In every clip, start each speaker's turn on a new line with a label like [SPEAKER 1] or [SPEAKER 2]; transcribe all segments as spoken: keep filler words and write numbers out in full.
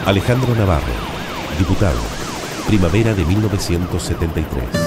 [SPEAKER 1] Alejandro Navarro, diputado, primavera de mil novecientos setenta y tres.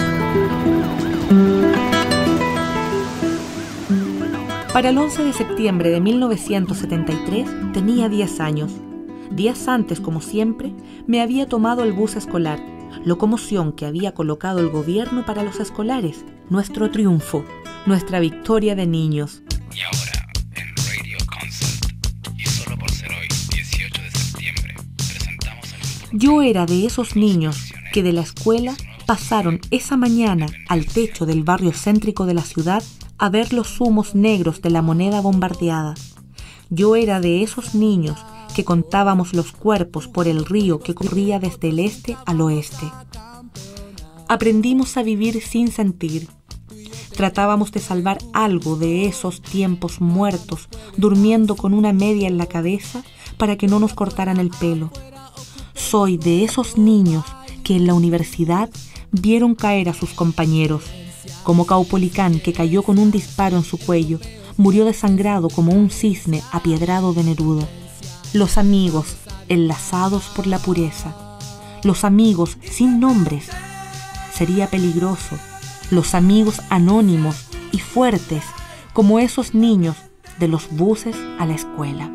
[SPEAKER 2] Para el once de septiembre de mil novecientos setenta y tres tenía diez años. Días antes, como siempre, me había tomado el bus escolar, locomoción que había colocado el gobierno para los escolares, nuestro triunfo, nuestra victoria de niños.
[SPEAKER 3] Y ahora, en Radio Concert, y solo por ser hoy, dieciocho de septiembre, presentamos al grupo...
[SPEAKER 2] Yo era de esos niños que de la escuela pasaron esa mañana al techo del barrio céntrico de la ciudad a ver los humos negros de la moneda bombardeada. Yo era de esos niños que contábamos los cuerpos por el río que corría desde el este al oeste. Aprendimos a vivir sin sentir. Tratábamos de salvar algo de esos tiempos muertos, durmiendo con una media en la cabeza para que no nos cortaran el pelo. Soy de esos niños que en la universidad vieron caer a sus compañeros, como Caupolicán, que cayó con un disparo en su cuello, murió desangrado como un cisne apiedrado de Neruda. Los amigos, enlazados por la pureza. Los amigos sin nombres. Sería peligroso. Los amigos anónimos y fuertes, como esos niños de los buses a la escuela.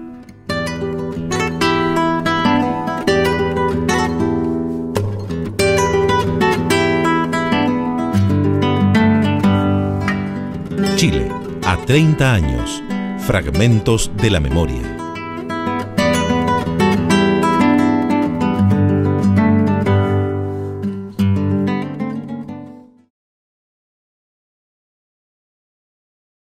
[SPEAKER 1] Chile, a treinta años. Fragmentos de la memoria.